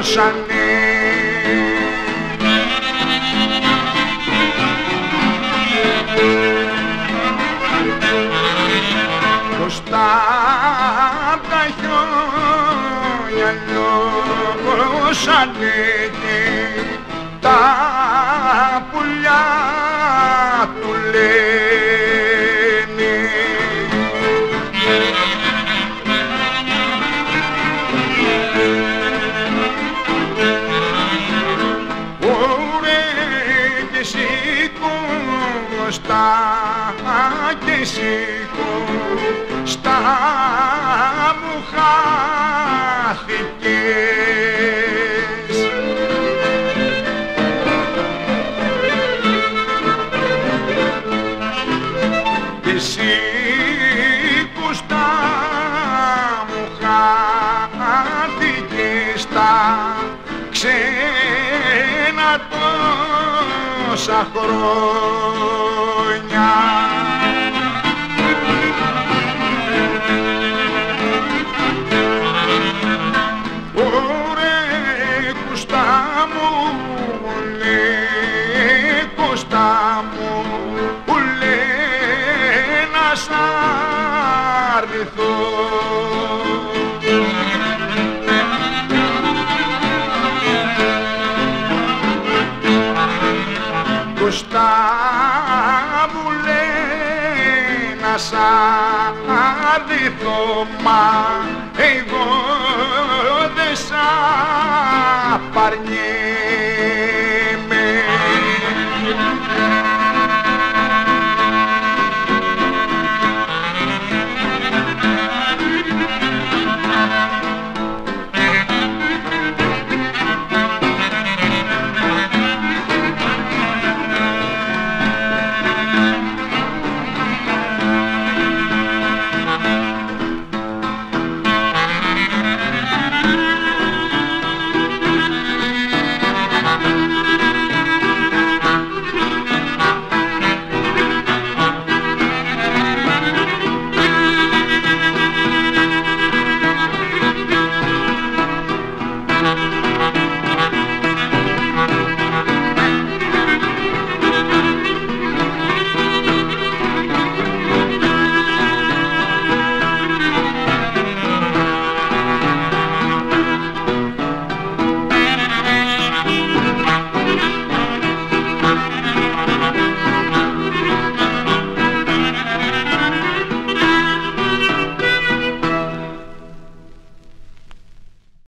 δώσανε. Μπροστά απ' τα χιόνια λιώσανε και τα πουλιά του λένε. Ωραία και σήκω μπροστά και σήκω στα μου χάθηκες. Και εσύ κουστά μου χάθηκες στα ξένα τόσα χρόνια. Κωστά μου λέει να σ' αρνηθώ, μα εγώ δεν σ' απαρνιέμαι.